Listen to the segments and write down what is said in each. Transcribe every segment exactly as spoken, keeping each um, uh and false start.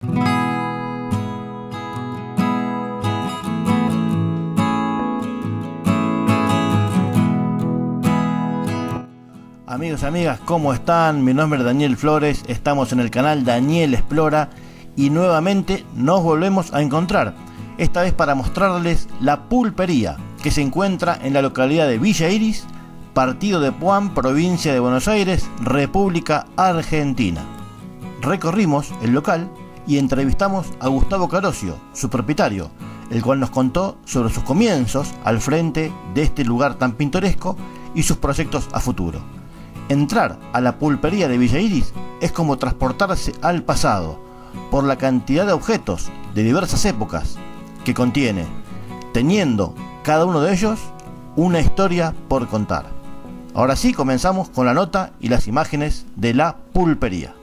Amigos y amigas, ¿cómo están? Mi nombre es Daniel Flores, estamos en el canal Daniel Explora y nuevamente nos volvemos a encontrar, esta vez para mostrarles la pulpería que se encuentra en la localidad de Villa Iris, partido de Puan, provincia de Buenos Aires, República Argentina. Recorrimos el local y entrevistamos a Gustavo Carosio, su propietario, el cual nos contó sobre sus comienzos al frente de este lugar tan pintoresco y sus proyectos a futuro. Entrar a la pulpería de Villa Iris es como transportarse al pasado, por la cantidad de objetos de diversas épocas que contiene, teniendo cada uno de ellos una historia por contar. Ahora sí, comenzamos con la nota y las imágenes de la pulpería.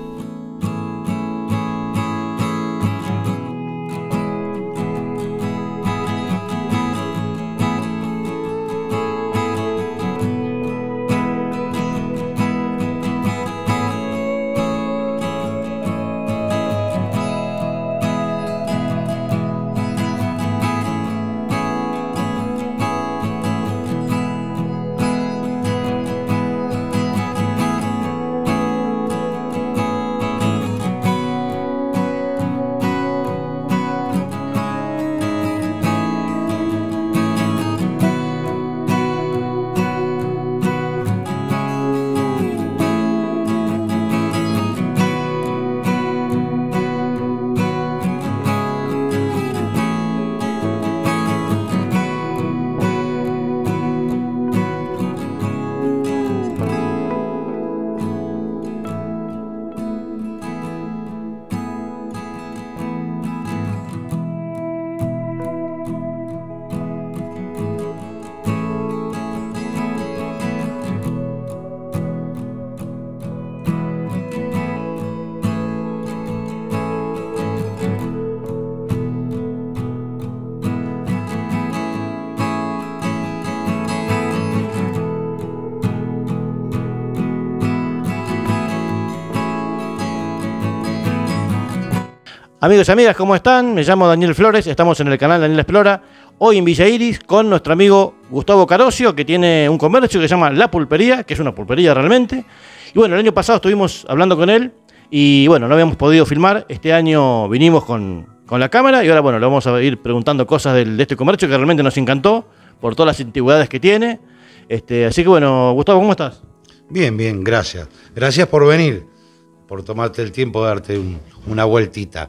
Amigos y amigas, ¿cómo están? Me llamo Daniel Flores, estamos en el canal Daniel Explora, hoy en Villa Iris con nuestro amigo Gustavo Carosio, que tiene un comercio que se llama La Pulpería, que es una pulpería realmente. Y bueno, el año pasado estuvimos hablando con él y bueno, no habíamos podido filmar. Este año vinimos con, con la cámara y ahora bueno, le vamos a ir preguntando cosas del, de este comercio que realmente nos encantó por todas las antigüedades que tiene. Este, así que bueno, Gustavo, ¿cómo estás? Bien, bien, gracias. Gracias por venir, por tomarte el tiempo de darte un, una vueltita.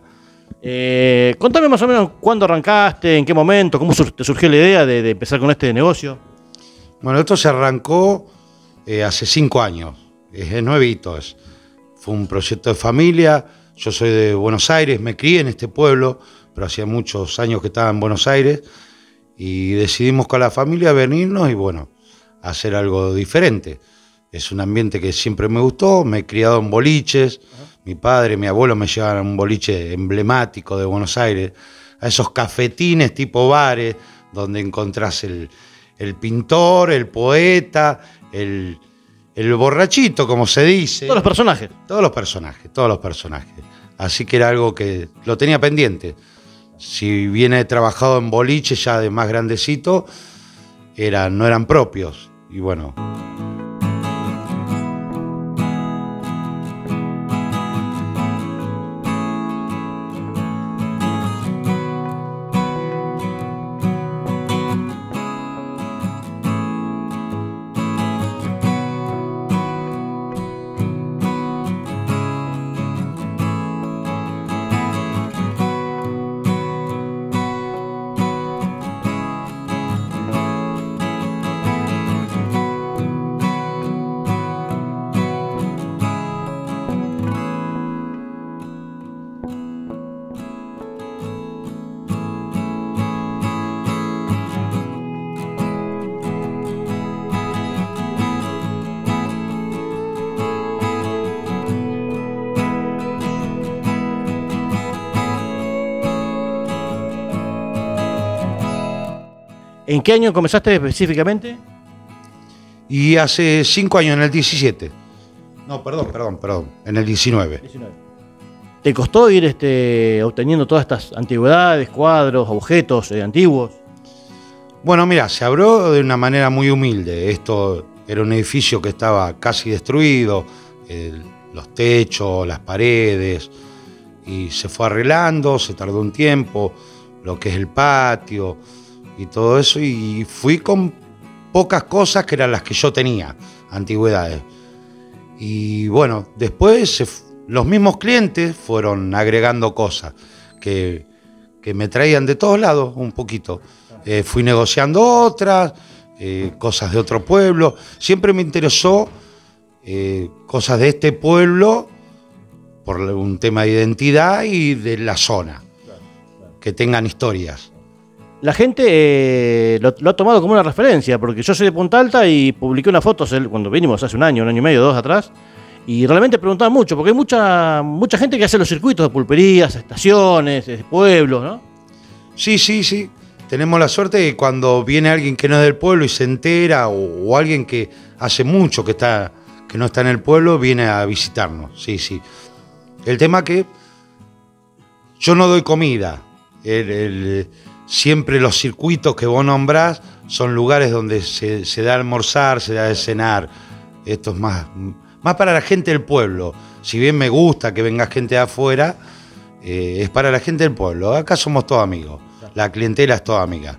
Eh, contame más o menos cuándo arrancaste, en qué momento, cómo sur te surgió la idea de, de empezar con este negocio. Bueno, esto se arrancó eh, hace cinco años, es, es nuevito, es, fue un proyecto de familia. Yo soy de Buenos Aires, me crié en este pueblo, pero hacía muchos años que estaba en Buenos Aires y decidimos con la familia venirnos y bueno, hacer algo diferente. Es un ambiente que siempre me gustó, me he criado en boliches. Ajá. Mi padre, mi abuelo me llevaban a un boliche emblemático de Buenos Aires, a esos cafetines tipo bares, donde encontrás el, el pintor, el poeta, el, el borrachito, como se dice. Todos los personajes. Todos los personajes, todos los personajes. Así que era algo que lo tenía pendiente. Si bien he trabajado en boliche ya de más grandecito, era, no eran propios. Y bueno... ¿En qué año comenzaste específicamente? Y hace cinco años, en el diecisiete. No, perdón, perdón, perdón, en el diecinueve. diecinueve. ¿Te costó ir este, obteniendo todas estas antigüedades, cuadros, objetos eh, antiguos? Bueno, mira, se abrió de una manera muy humilde. Esto era un edificio que estaba casi destruido, el, los techos, las paredes, y se fue arreglando, se tardó un tiempo, lo que es el patio y todo eso, y fui con pocas cosas que eran las que yo tenía, antigüedades. Y bueno, después se, los mismos clientes fueron agregando cosas que, que me traían de todos lados un poquito. Eh, fui negociando otras, eh, cosas de otro pueblo. Siempre me interesó eh, cosas de este pueblo por un tema de identidad y de la zona, claro, claro, que tengan historias. La gente eh, lo, lo ha tomado como una referencia, porque yo soy de Punta Alta y publiqué unas fotos cuando vinimos hace un año, un año y medio, dos atrás, y realmente preguntaban mucho, porque hay mucha, mucha gente que hace los circuitos de pulperías, estaciones, de pueblos, ¿no? Sí, sí, sí. Tenemos la suerte de que cuando viene alguien que no es del pueblo y se entera, o, o alguien que hace mucho que, está, que no está en el pueblo, viene a visitarnos. Sí, sí. El tema que yo no doy comida. El, el, siempre los circuitos que vos nombrás son lugares donde se, se da a almorzar, se da a cenar. Esto es más, más para la gente del pueblo. Si bien me gusta que venga gente de afuera, eh, es para la gente del pueblo. Acá somos todos amigos. La clientela es toda amiga.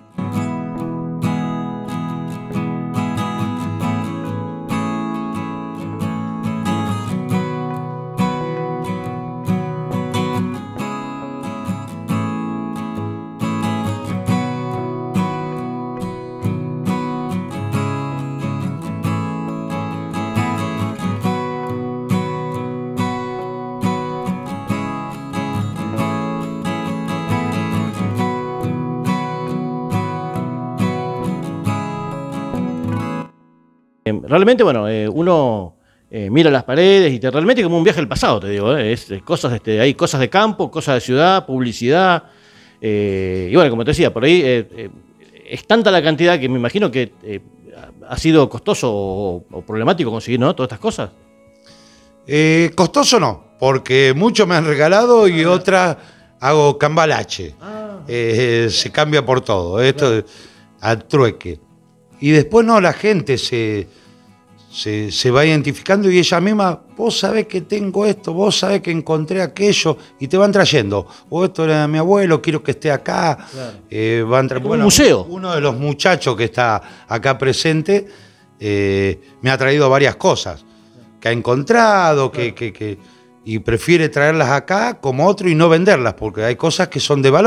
Realmente, bueno, eh, uno eh, mira las paredes y te, realmente como un viaje al pasado, te digo, eh, es, es cosas, este, hay cosas de campo, cosas de ciudad, publicidad, eh, y bueno, como te decía, por ahí eh, eh, es tanta la cantidad que me imagino que eh, ha sido costoso o, o problemático conseguir, ¿no?, todas estas cosas. Eh, costoso no, porque muchos me han regalado y otras hago cambalache. Ah. Eh, se cambia por todo, esto claro, al trueque. Y después no, la gente se, se, se va identificando y ella misma, vos sabés que tengo esto, vos sabés que encontré aquello, y te van trayendo. O esto era de mi abuelo, quiero que esté acá. Claro. Eh, van tra- bueno, un museo. Uno de los muchachos que está acá presente eh, me ha traído varias cosas que ha encontrado, claro, que, que, que, y prefiere traerlas acá como otro y no venderlas, porque hay cosas que son de valor.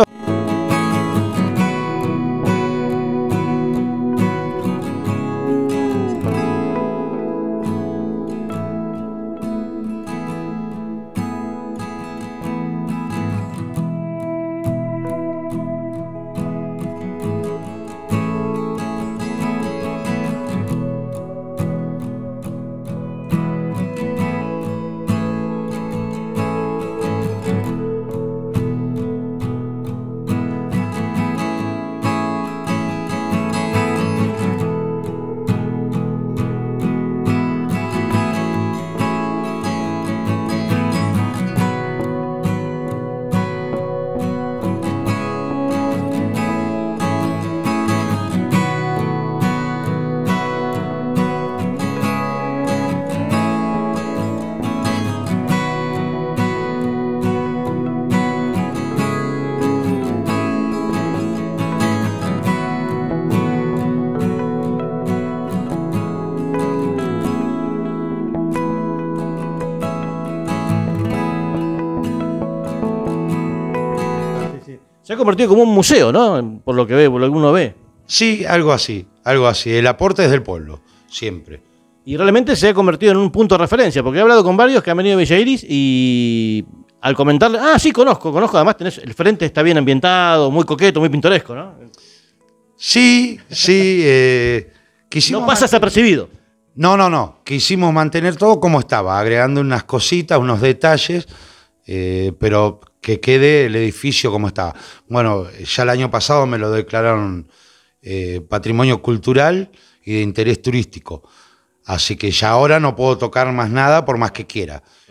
Se ha convertido como un museo, ¿no? Por lo que ve, por lo que uno ve. Sí, algo así, algo así. El aporte es del pueblo, siempre. Y realmente se ha convertido en un punto de referencia, porque he hablado con varios que han venido a Villa Iris y al comentarle, ah, sí, conozco, conozco, además tenés, el frente está bien ambientado, muy coqueto, muy pintoresco, ¿no? Sí, sí. Eh, no pasa desapercibido. No, no, no. Quisimos mantener todo como estaba, agregando unas cositas, unos detalles, eh, pero que quede el edificio como estaba. Bueno, ya el año pasado me lo declararon eh, patrimonio cultural y de interés turístico. Así que ya ahora no puedo tocar más nada por más que quiera.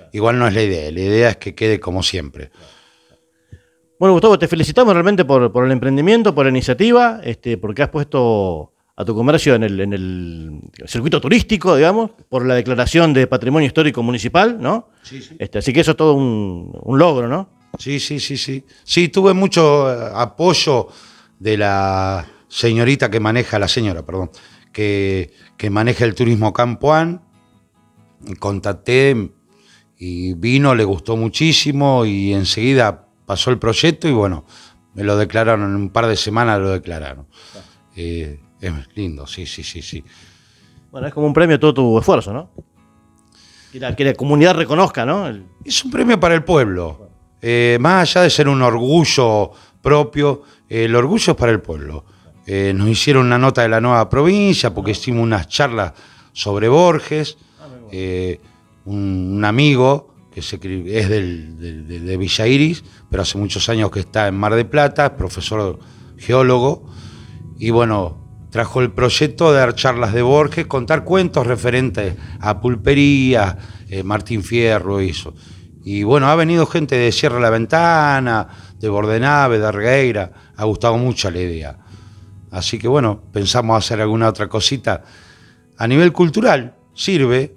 igual no es la idea, la idea es que quede como siempre. Bueno, Gustavo, te felicitamos realmente por, por el emprendimiento, por la iniciativa, este, porque has puesto a tu comercio en el, en el circuito turístico, digamos, por la declaración de Patrimonio Histórico Municipal, ¿no? Sí, sí. Este, así que eso es todo un, un logro, ¿no? Sí, sí, sí, sí. Sí, tuve mucho eh, apoyo de la señorita que maneja, la señora, perdón, que, que maneja el turismo Campoán. Contacté y vino, le gustó muchísimo y enseguida pasó el proyecto y bueno, me lo declararon, en un par de semanas lo declararon. Eh, es lindo, sí, sí, sí, sí. Bueno, es como un premio a todo tu esfuerzo, ¿no? Que la, que la comunidad reconozca, ¿no? El... Es un premio para el pueblo. Eh, más allá de ser un orgullo propio, eh, el orgullo es para el pueblo. Eh, nos hicieron una nota de la nueva provincia porque hicimos unas charlas sobre Borges. Eh, un, un amigo que se, es del, de, de, de Villa Iris, pero hace muchos años que está en Mar del Plata, es profesor geólogo, y bueno, trajo el proyecto de dar charlas de Borges, contar cuentos referentes a pulpería, eh, Martín Fierro hizo. Y bueno, ha venido gente de Sierra La Ventana, de Bordenave, de Argueira, ha gustado mucho la idea. Así que bueno, pensamos hacer alguna otra cosita a nivel cultural, sirve.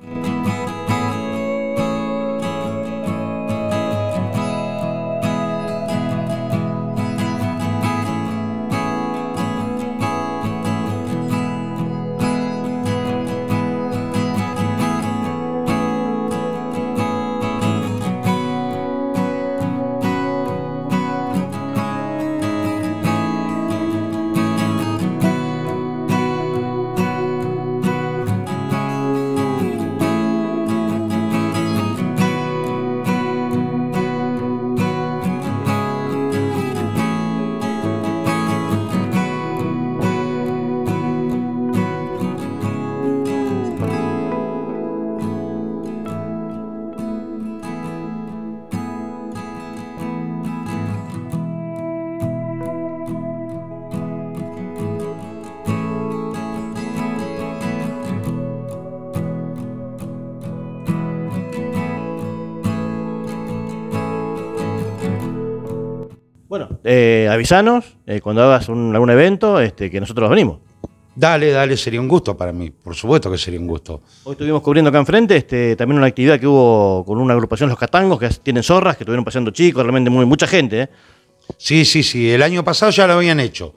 Bueno, eh, avisanos eh, cuando hagas un, algún evento, este, que nosotros venimos. Dale, dale, sería un gusto para mí, por supuesto que sería un gusto. Hoy estuvimos cubriendo acá enfrente este, también una actividad que hubo con una agrupación, Los Catangos, que tienen zorras, que estuvieron paseando chicos, realmente muy, mucha gente. ¿eh? Sí, sí, sí, el año pasado ya lo habían hecho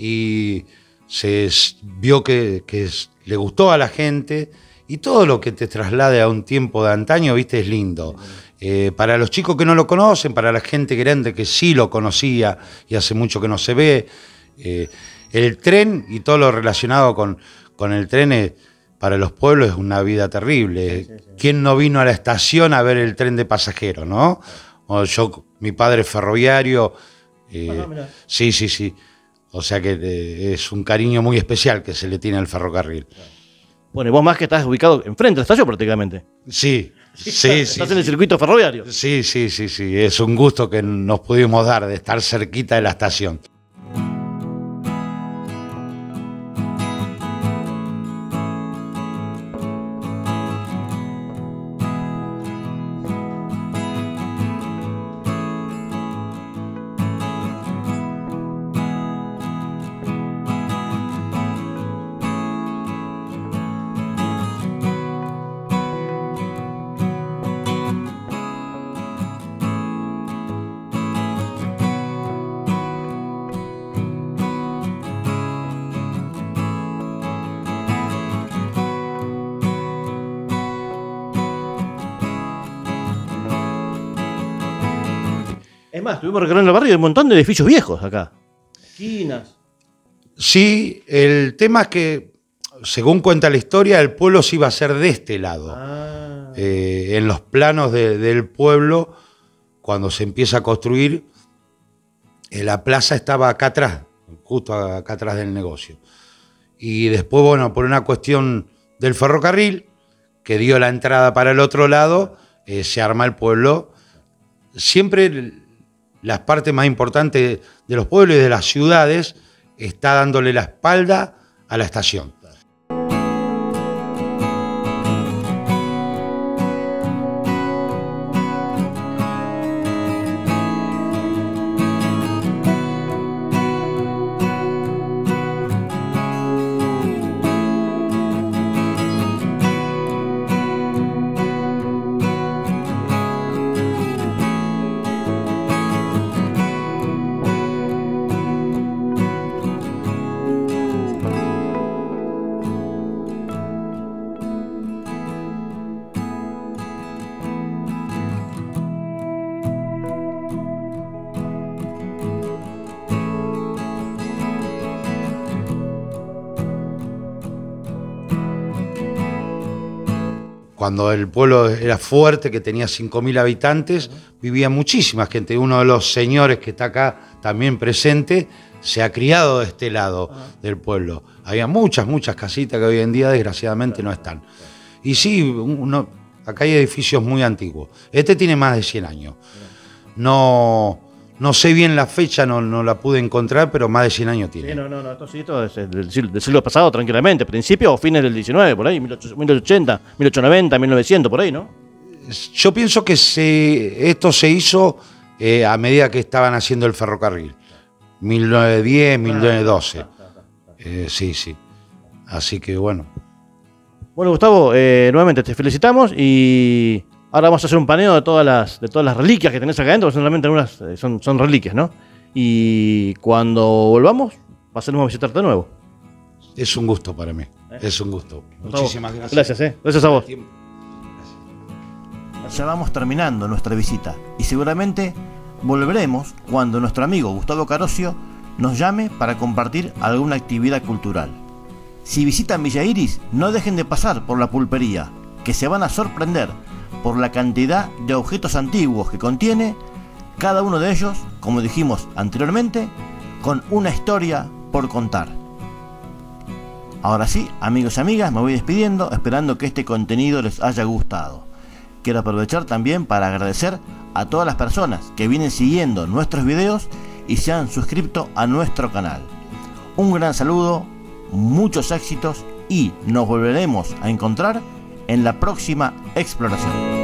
y se vio que, que le gustó a la gente y todo lo que te traslade a un tiempo de antaño, viste, es lindo. Eh, para los chicos que no lo conocen, para la gente grande que sí lo conocía y hace mucho que no se ve, eh, el tren y todo lo relacionado con, con el tren eh, para los pueblos es una vida terrible. Sí, sí, sí. ¿Quién no vino a la estación a ver el tren de pasajeros, no? O yo, mi padre es ferroviario, eh, ah, sí, sí, sí. O sea que eh, es un cariño muy especial que se le tiene al ferrocarril. Bueno, y vos más que estás ubicado enfrente de la estación prácticamente. Sí. Sí, sí, Estás sí, en el circuito ferroviario. Sí, sí, sí, sí. Es un gusto que nos pudimos dar de estar cerquita de la estación. Es más, estuvimos recorriendo el barrio y hay un montón de edificios viejos acá. Esquinas. Sí, el tema es que, según cuenta la historia, el pueblo se iba a hacer de este lado. Ah. Eh, en los planos de, del pueblo, cuando se empieza a construir, eh, la plaza estaba acá atrás, justo acá atrás del negocio. Y después, bueno, por una cuestión del ferrocarril, que dio la entrada para el otro lado, eh, se arma el pueblo. Siempre las partes más importantes de los pueblos y de las ciudades está dándole la espalda a la estación. cuando el pueblo era fuerte, que tenía cinco mil habitantes, vivía muchísima gente. Uno de los señores que está acá también presente se ha criado de este lado del pueblo. Había muchas, muchas casitas que hoy en día desgraciadamente no están. Y sí, uno, acá hay edificios muy antiguos. Este tiene más de cien años. No, no sé bien la fecha, no, no la pude encontrar, pero más de cien años tiene. Sí, no, no, no, esto sí, esto es del siglo, del siglo pasado tranquilamente, principio o fines del diecinueve, por ahí, mil ochocientos ochenta, mil ochocientos noventa, mil novecientos, por ahí, ¿no? Yo pienso que se, esto se hizo eh, a medida que estaban haciendo el ferrocarril. mil novecientos diez, mil novecientos doce. Eh, sí, sí. Así que bueno. Bueno, Gustavo, eh, nuevamente te felicitamos y ahora vamos a hacer un paneo de todas las, de todas las reliquias que tenés acá adentro, que son realmente algunas, eh, son, son reliquias, ¿no? Y cuando volvamos, pasaremos a visitarte de nuevo. Es un gusto para mí, ¿Eh? es un gusto. Gustavo, muchísimas gracias. Gracias, eh. Gracias a vos. Gracias. Ya vamos terminando nuestra visita y seguramente volveremos cuando nuestro amigo Gustavo Carocio nos llame para compartir alguna actividad cultural. Si visitan Villa Iris, no dejen de pasar por la pulpería, que se van a sorprender por la cantidad de objetos antiguos que contiene, cada uno de ellos, como dijimos anteriormente, con una historia por contar. Ahora sí, amigos y amigas, me voy despidiendo, esperando que este contenido les haya gustado. Quiero aprovechar también para agradecer a todas las personas que vienen siguiendo nuestros videos y se han suscrito a nuestro canal. Un gran saludo, muchos éxitos y nos volveremos a encontrar en la próxima exploración.